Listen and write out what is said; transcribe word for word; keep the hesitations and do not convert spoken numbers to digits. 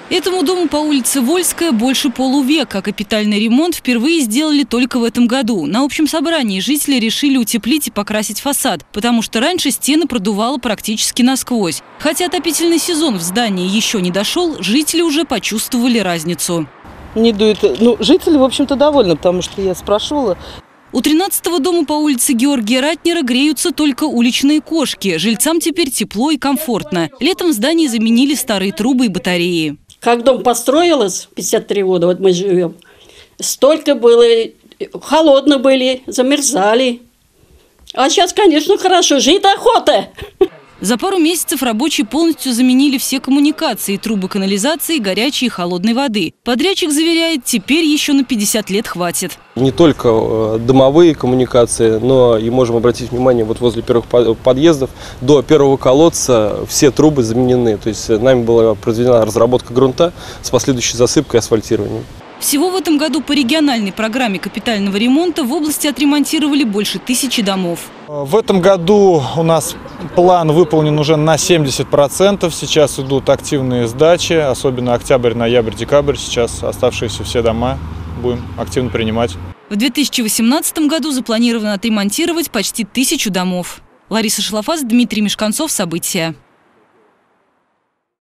Этому дому по улице Вольская больше полувека. Капитальный ремонт впервые сделали только в этом году. На общем собрании жители решили утеплить и покрасить фасад, потому что раньше стены продувало практически насквозь. Хотя отопительный сезон в здании еще не дошел, жители уже почувствовали разницу. Не дует. Ну, жители, в общем-то, довольны, потому что я спрашивала. У тринадцатого дома по улице Георгия Ратнера греются только уличные кошки. Жильцам теперь тепло и комфортно. Летом в здании заменили старые трубы и батареи. Как дом построилось, пятьдесят три года, вот мы живем, столько было, холодно были, замерзали. А сейчас, конечно, хорошо, жить охота. За пару месяцев рабочие полностью заменили все коммуникации, трубы канализации, горячей и холодной воды. Подрядчик заверяет, теперь еще на пятьдесят лет хватит. Не только домовые коммуникации, но и можем обратить внимание, вот возле первых подъездов до первого колодца все трубы заменены. То есть нами была произведена разработка грунта с последующей засыпкой и асфальтированием. Всего в этом году по региональной программе капитального ремонта в области отремонтировали больше тысячи домов. В этом году у нас план выполнен уже на семьдесят процентов. Сейчас идут активные сдачи, особенно октябрь, ноябрь, декабрь. Сейчас оставшиеся все дома будем активно принимать. В две тысячи восемнадцатом году запланировано отремонтировать почти тысячу домов. Лариса Шлафас, Дмитрий Мешканцов. События.